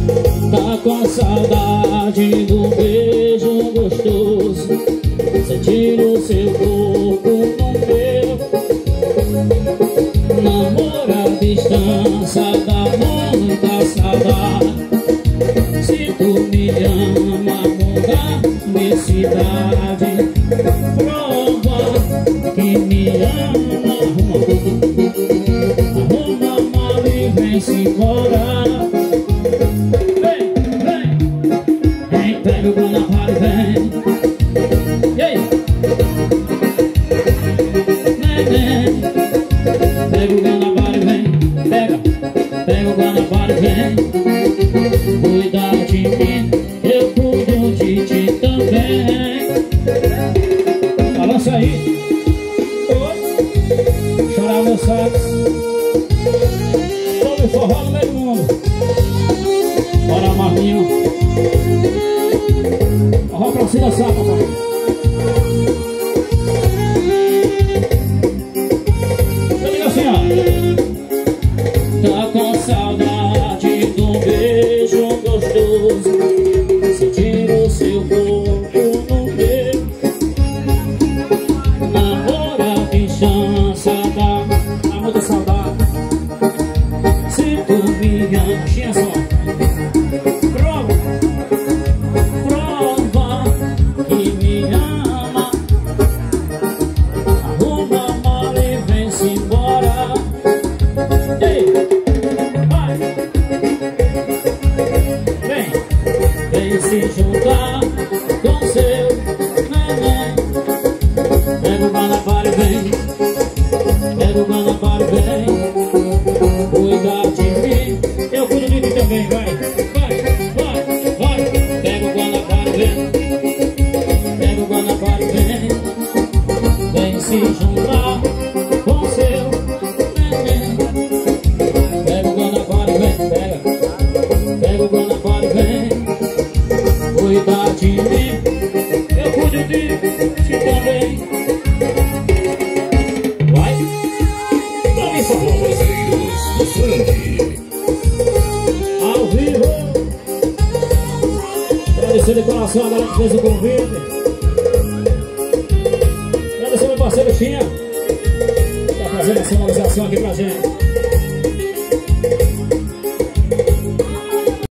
Tá com saudade do beijo gostoso, sentir o seu corpo no meu. Namoro à distância dá muita saudade. Se tu me ama, mudar de cidade. Prova que me ama. Arruma mal e vem-se embora. Vem, vem, vem, pega o Guanabara e vem. E aí? Vem, vem, pega o Guanabara e vem. Pega, pega o Guanabara e vem. Cuida de mim, eu cuido de ti também. Balança aí. Oi. Chorar meu sax. Todo forró no meio do mundo. Bora, Marlinho. Forró pra cima, saca, papai. Eu digo assim, ó. Tá com saudade do beijo gostoso, sentir o seu corpo no meu. Namoro à distância dá muita saudade. Se tu me ama, tinha só. Prova, prova que me ama. Arruma mal e vem-se embora. Ei, vai. Vem se juntar com seu neném. Pega o Guanabara e vem. Pega o Guanabara e vem. Cuida de mim, eu cuido de ti também, vai. Vai, vai, vai. Pega o Guanabara e vem. Pega o Guanabara e vem. Vem se juntar com seu neném. Pega o Guanabara e vem, pega. Pega o Guanabara e vem. Cuida de mim, eu cuido de ti também. Vai, vamos em Forrozeiros do Funk. ao vivo. Agradecer de coração a galera que fez o convite. Agradecer meu parceiro Chinha, que tá fazendo essa finalização aqui pra gente.